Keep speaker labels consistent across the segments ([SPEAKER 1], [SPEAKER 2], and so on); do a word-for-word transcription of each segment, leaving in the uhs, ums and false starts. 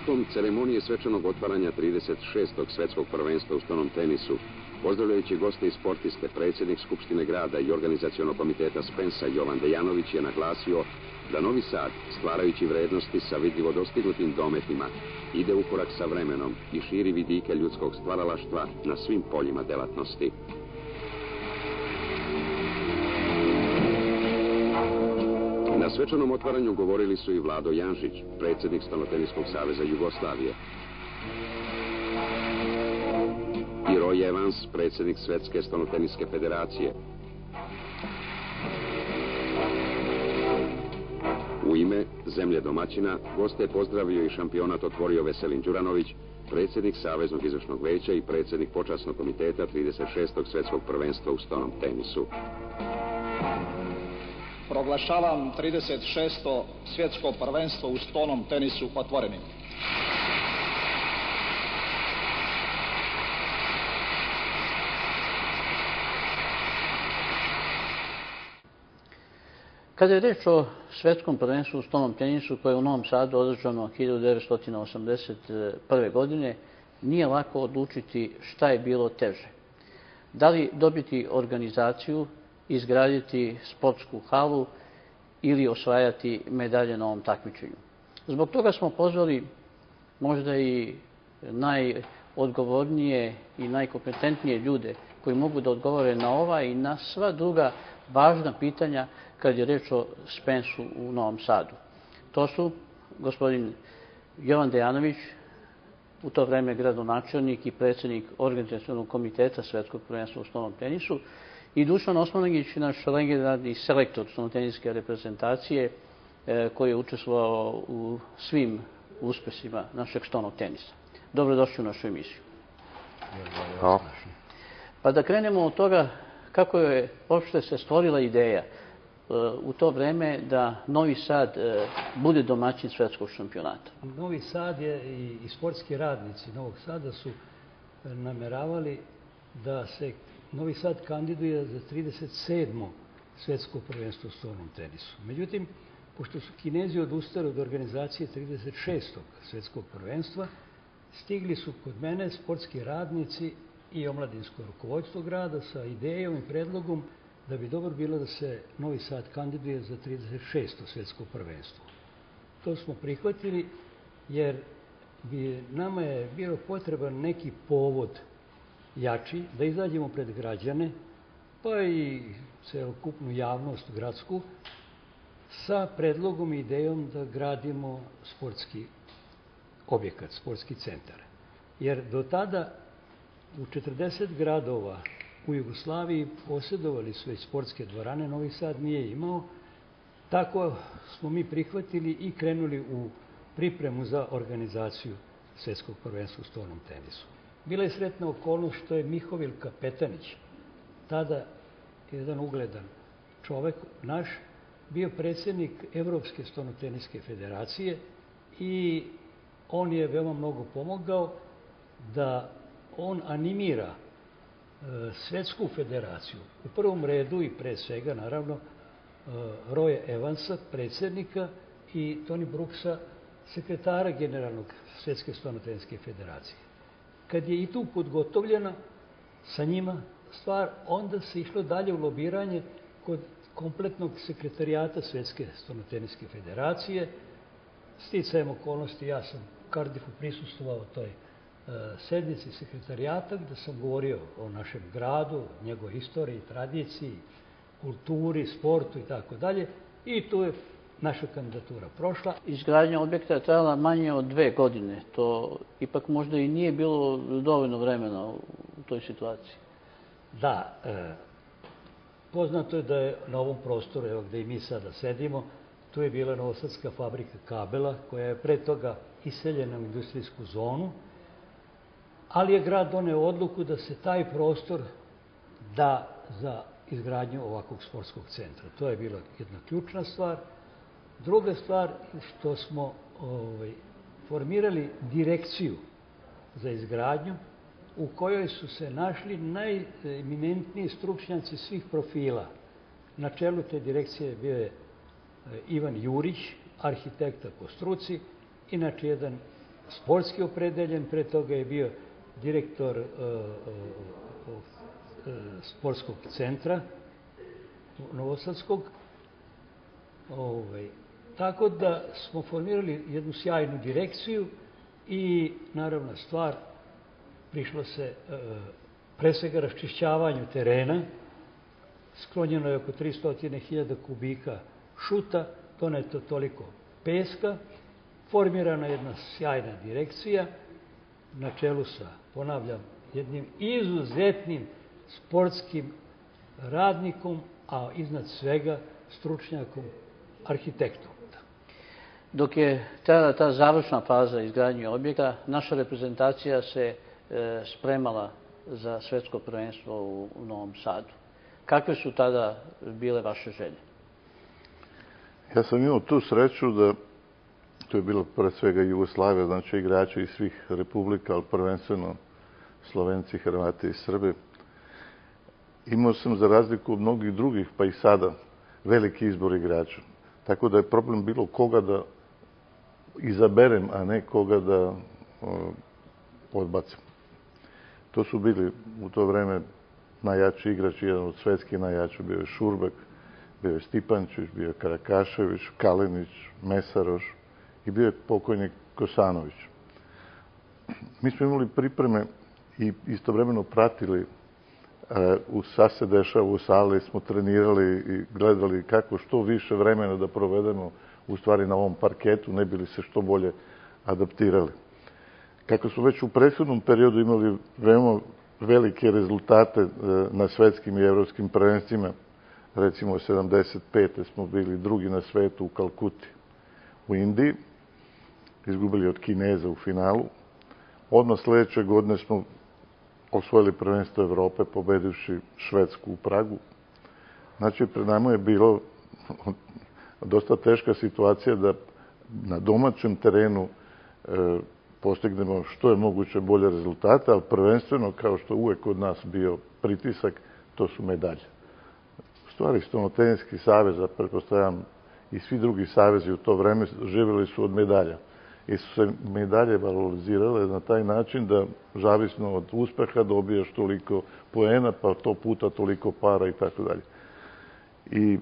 [SPEAKER 1] Prilikom ceremonije svečanog otvaranja trideset šestog svetskog prvenstva u stonom tenisu, pozdravljajući goste i sportiste, predsjednik Skupštine grada i organizacionog komiteta Spensa Jovan Dejanović je naglasio da Novi Sad, stvarajući vrednosti sa vidljivo dostignutim dometima, ide u korak sa vremenom i širi vidike ljudskog stvaralaštva na svim poljima delatnosti. Na svečanom otvaranju govorili su i Vlado Janžić, predsjednik Stonoteniskog saveza Jugoslavije, i Roy Evans, predsjednik Svetske stonoteniske federacije. U ime zemlje domaćina goste je pozdravio i šampionat otvorio Veselin Đuranović, predsjednik Saveznog izvršnog veća i predsjednik počasnog komiteta trideset šestog svetskog prvenstva u stonom tenisu.
[SPEAKER 2] Proglašavam trideset šesto svjetsko prvenstvo u stonom tenisu otvorenim.
[SPEAKER 3] Kada je reč o svjetskom prvenstvu u stonom tenisu koje je u Novom Sadu održano hiljadu devetsto osamdeset prve. godine, nije lako odlučiti šta je bilo teže. Da li dobiti organizaciju, izgraditi sportsku halu ili osvajati medalje na ovom takmičenju. Zbog toga smo pozvali možda i najodgovornije i najkompetentnije ljude koji mogu da odgovore na ova i na sva druga važna pitanja kad je reč o Spensu u Novom Sadu. To su gospodin Jovan Dejanović, u to vreme gradonačelnik i predsjednik organizacionog komiteta Svetskog prvenstva u stonom tenisu, i Dušan Osmanagić, naš legendarni selektor stonoteniske reprezentacije koji je učestvovao u svim uspesima našeg stonog tenisa. Dobrodošli u našu emisiju. Pa da krenemo od toga kako je uopšte se stvorila ideja u to vreme da Novi Sad bude domaćin svetskog šampionata.
[SPEAKER 4] Novi Sad je i sportski radnici Novog Sada su nameravali da se Novi Sad kandiduje za trideset sedmo svetsko prvenstvo u stonom tenisu. Međutim, pošto su Kinezi odustali od organizacije trideset šestog svetskog prvenstva, stigli su kod mene sportski radnici i omladinsko rukovodstvo grada sa idejom i predlogom da bi dobro bilo da se Novi Sad kandiduje za trideset šesto svetsko prvenstvo. To smo prihvatili jer bi nama je bio potreban neki povod jači, da izađemo pred građane, pa i celokupnu javnost gradsku, sa predlogom i idejom da gradimo sportski objekat, sportski centar. Jer do tada u četrdeset gradova u Jugoslaviji posjedovali su već sportske dvorane, Novi Sad nije imao. Tako smo mi prihvatili i krenuli u pripremu za organizaciju svetskog prvenstva u stonom tenisu. Bila je sretna okolnost što je Mihovil Kapetanić, tada jedan ugledan čovek naš, bio predsjednik Evropske stonoteniske federacije i on je veoma mnogo pomogao da on animira svetsku federaciju. U prvom redu i pre svega, naravno, Roya Evansa, predsjednika, i Tony Brooksa, sekretara generalnog Svetske stonoteniske federacije. Kad je i tu podgotovljena sa njima stvar, onda se išlo dalje u lobiranje kod kompletnog sekretarijata Svetske stonoteniske federacije. Sticajem okolnosti, ja sam u Cardiffu prisustvovao toj sednici sekretarijata gde sam govorio o našem gradu, njegovoj istoriji, tradiciji, kulturi, sportu i tako dalje. I tu je naša kandidatura prošla.
[SPEAKER 3] Izgradnja objekta je trajala manje od dve godine. To ipak možda i nije bilo dovoljno vremena u toj situaciji.
[SPEAKER 4] Da. Poznato je da je na ovom prostoru, evo gde i mi sada sedimo, tu je bila novosadska fabrika kabela koja je pre toga iseljena u industrijsku zonu, ali je grad doneo odluku da se taj prostor da za izgradnju ovakvog sportskog centra. To je bila jedna ključna stvar. Druga stvar, što smo formirali direkciju za izgradnju u kojoj su se našli najeminentniji stručnjaci svih profila. Na čelu te direkcije bio je Ivan Jurić, arhitekta po struci, inače jedan sportski opredeljen, pre toga je bio direktor sportskog centra Novosadskog. Tako da smo formirali jednu sjajnu direkciju i naravna stvar, prišlo se pre svega raščišćavanju terena, sklonjeno je oko tristo hiljada kubika šuta, doneto toliko peska, formirana jedna sjajna direkcija na čelu sa, ponavljam, jednim izuzetnim sportskim radnikom, a iznad svega stručnjakom, arhitektom.
[SPEAKER 3] Dok je ta, ta završna faza izgradnje objekta, naša reprezentacija se e, spremala za svetsko prvenstvo u, u Novom Sadu. Kakve su tada bile vaše želje?
[SPEAKER 5] Ja sam imao tu sreću da, to je bilo pre svega Jugoslavija, znači igrači iz svih republika, ali prvenstveno Slovenci, Hrvati i Srbi. Imao sam za razliku od mnogih drugih, pa i sada, veliki izbor igrača. Tako da je problem bilo koga da izaberem, a ne koga da o, odbacim. To su bili u to vreme najjači igrači, jedan od svetskih najjačih, bio je Šurbek, bio je Stipančić, bio je Karakašević, Kalinić, Mesaroš i bio je pokojnik Kosanović. Mi smo imali pripreme i istovremeno pratili u šta se dešava u sali, smo trenirali i gledali kako što više vremena da provedemo u stvari na ovom parketu, ne bili se što bolje adaptirali. Kako smo već u prethodnom periodu imali veoma velike rezultate na svetskim i evropskim prvenstvima, recimo sedamdeset pete smo bili drugi na svetu u Kalkuti, u Indiji, izgubili od Kineza u finalu. Odmah sljedeće godine smo osvojili prvenstvo Evrope, pobedivši Švedsku u Pragu. Znači, pred nama je bilo dosta teška situacija da na domaćem terenu e, postignemo što je moguće bolje rezultate, ali prvenstveno, kao što uvek kod nas bio pritisak, to su medalje. U stvari, Stolnoteniski savez, a pretpostavljam i svi drugi savezi u to vreme, živjeli su od medalja. I su se medalje valorizirale na taj način da, zavisno od uspeha, dobijaš toliko poena, pa to puta toliko para i tako dalje. I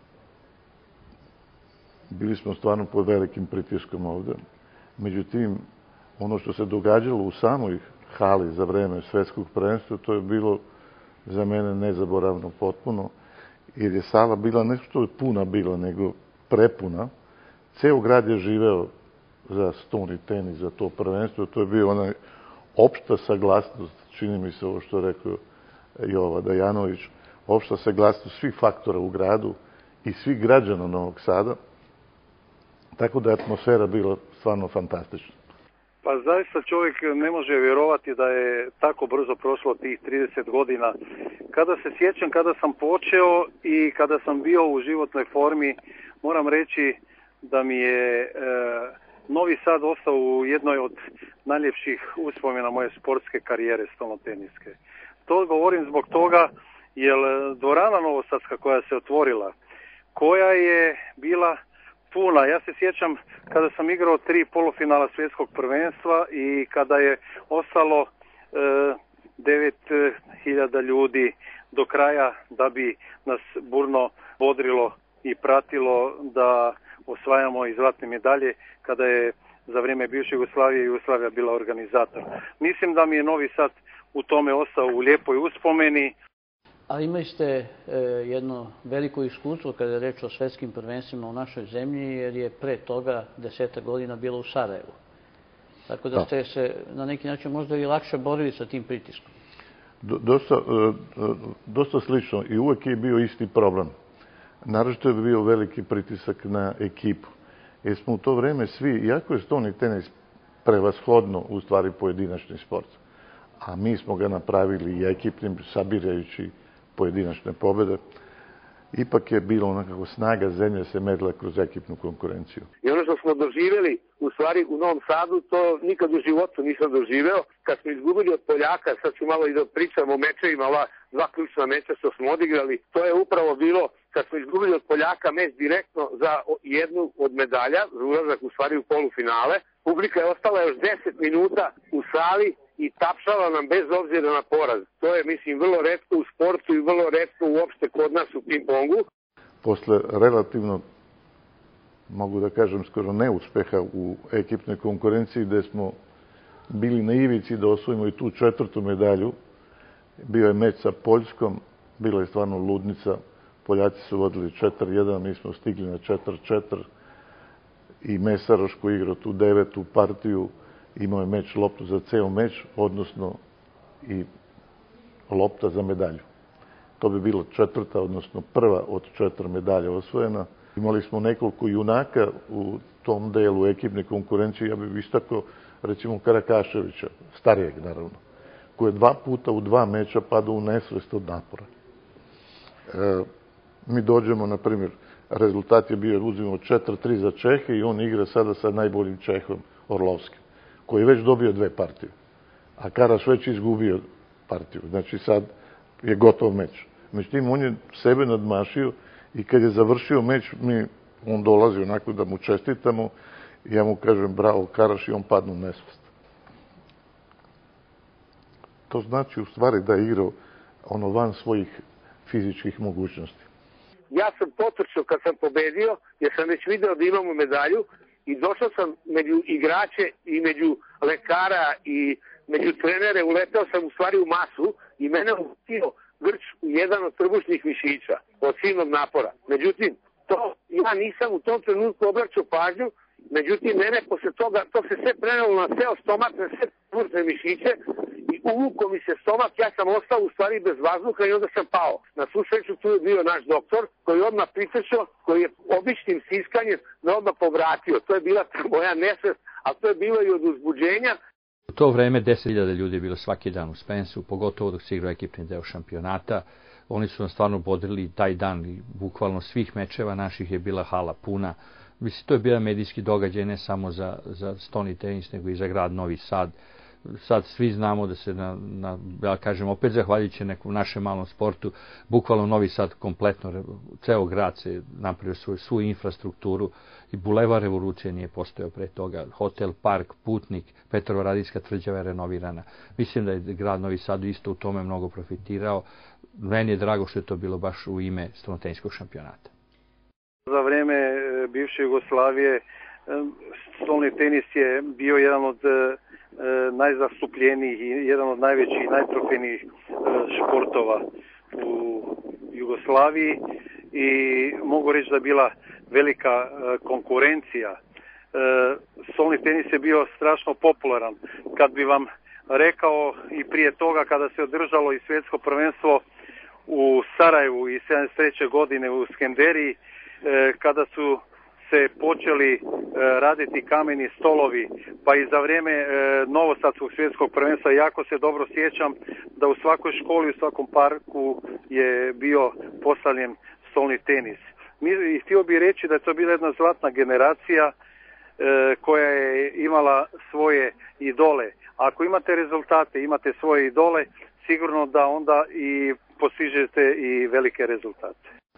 [SPEAKER 5] bili smo stvarno pod velikim pritiskom ovde. Međutim, ono što se događalo u samoj hali za vreme svetskog prvenstva, to je bilo za mene nezaboravno potpuno, jer je sala bila ne što je puna bila, nego prepuna. Ceo grad je živeo za stoni tenis, za to prvenstvo. To je bio onaj opšta saglasnost, čini mi se ovo što je rekao Jova Dajanović, opšta saglasnost svih faktora u gradu i svih građana Novog Sada. Tako da je atmosfera bila stvarno fantastična.
[SPEAKER 6] Pa zaista čovjek ne može vjerovati da je tako brzo prošlo tih trideset godina. Kada se sjećam, kada sam počeo i kada sam bio u životnoj formi, moram reći da mi je e, Novi Sad ostao u jednoj od najljepših uspomena moje sportske karijere stolnoteniske. To govorim zbog toga jer dvorana Novosadska koja se otvorila, koja je bila puna. Ja se sjećam kada sam igrao tri polufinala svjetskog prvenstva i kada je ostalo e, devet hiljada ljudi do kraja da bi nas burno bodrilo i pratilo da osvajamo i zlatne medalje kada je za vrijeme bivše Jugoslavije Jugoslavija bila organizator. Mislim da mi je Novi Sad u tome ostao u lijepoj uspomeni.
[SPEAKER 3] A imali ste e, jedno veliko iskustvo kada je reč o svetskim prvenstvima u našoj zemlji, jer je pre toga deseta godina bilo u Sarajevu. Tako da ste se na neki način možda i lakše borili sa tim pritiskom.
[SPEAKER 5] Dosta, dosta slično i uvek je bio isti problem. Naravno je bio veliki pritisak na ekipu. Jer smo u to vreme svi, iako je stolni tenis prevashodno u stvari pojedinačni sport, a mi smo ga napravili i ekipnim, sabirajući pojedinačne pobjede, ipak je bilo onako snaga zemlje se medla kroz ekipnu konkurenciju.
[SPEAKER 7] I ono što smo doživjeli, u stvari u Novom Sadu, to nikad u životu nisam doživeo. Kad smo izgubili od Poljaka, sad ću malo i da pričam o mečevima, ova dva ključna meča što smo odigrali, to je upravo bilo kad smo izgubili od Poljaka meč direktno za jednu od medalja, za ulazak u stvari u polufinale. publika je ostala još deset minuta u sali i tapšala nam bez obzira na poraz. To je, mislim, vrlo retko u sportu i vrlo retko uopšte kod nas u ping-pongu.
[SPEAKER 5] Posle relativno, mogu da kažem, skoro neuspeha u ekipnoj konkurenciji, gde smo bili na ivici da osvojimo i tu četvrtu medalju, bio je meč sa Poljskom, bila je stvarno ludnica. Poljaci su vodili četiri jedan, mi smo stigli na četiri četiri i Mesaroš koji igrao tu devetu partiju, imao je meč loptu za ceo meč, odnosno i lopta za medalju. To bi bilo četvrta, odnosno prva od četiri medalje osvojena. Imali smo nekoliko junaka u tom delu ekipne konkurencije, ja bih istakao recimo Karakaševića, starijeg naravno, koji je dva puta u dva meča padao u nesvest od napora. E, mi dođemo, na primjer, rezultat je bio, uzimamo četiri tri za Čehe i on igra sada sa najboljim Čehom, Orlovskim, koji je već dobio dve partije. A Karaš već izgubio partiju. Znači sad je gotov meč. Međutim, on je sebe nadmašio i kad je završio meč, mi, on dolazi onako da mu čestitamo i ja mu kažem bravo Karaš i on padne u nesvest. To znači u stvari da je igrao ono van svojih fizičkih mogućnosti.
[SPEAKER 7] Ja sam potrčao kad sam pobedio, jer sam već video da imamo medalju i došao sam među igrače i među lekara i među trenere, uletao sam u stvari u masu i mene uvutio grč u jedan od trbušnih mišića od silnog napora. Međutim, to ja nisam u tom trenutku obraćao pažnju, međutim, mene posle toga, to se sve prenelo na ceo stomak, na sve trbušne mišiće i uvuko mi se stomak, ja sam ostao u stvari bez vazduha i onda sam pao. Na svu sreću tu je bio naš doktor koji je odmah pritrčao, koji je običnim siskanjem me odmah povratio. To je bila ta moja nesvest, a to je bilo i od uzbuđenja.
[SPEAKER 8] U to vreme deset hiljada ljudi je bilo svaki dan u Spensu, pogotovo dok se igrao ekipni deo šampionata. Oni su nas stvarno bodrili taj dan i bukvalno svih mečeva naših je bila hala puna. Mislim, to je bio medijski događaj ne samo za, za stoni tenis, nego i za grad Novi Sad. Sad svi znamo da se, na, na, ja kažem, opet zahvaljujući nekom našem malom sportu, bukvalno Novi Sad kompletno, ceo grad se napravio svoju, svu infrastrukturu i Bulevar Revolucije nije postojao pre toga. Hotel, park, Putnik, Petrovaradijska tvrđava je renovirana. Mislim da je grad Novi Sad isto u tome mnogo profitirao. Meni je drago što je to bilo baš u ime stolnotenisskog šampionata.
[SPEAKER 6] Za vreme bivše Jugoslavije stolni tenis je bio jedan od najzastupljenijih i jedan od najvećih, najtrofejnijih športova u Jugoslaviji i mogu reći da je bila velika konkurencija. Stolni tenis je bio strašno popularan. Kad bi vam rekao i prije toga kada se održalo i svjetsko prvenstvo u Sarajevu i sedamdeset treće godine u Skenderiji, kada su se počeli raditi kameni stolovi, pa i za vrijeme Novosadskog svjetskog prvenstva jako se dobro sjećam da u svakoj školi, u svakom parku je bio postavljen stolni tenis. I htio bih reći da je to bila jedna zlatna generacija koja je imala svoje idole. Ako imate rezultate, imate svoje idole, sigurno da onda i postižete i velike rezultate.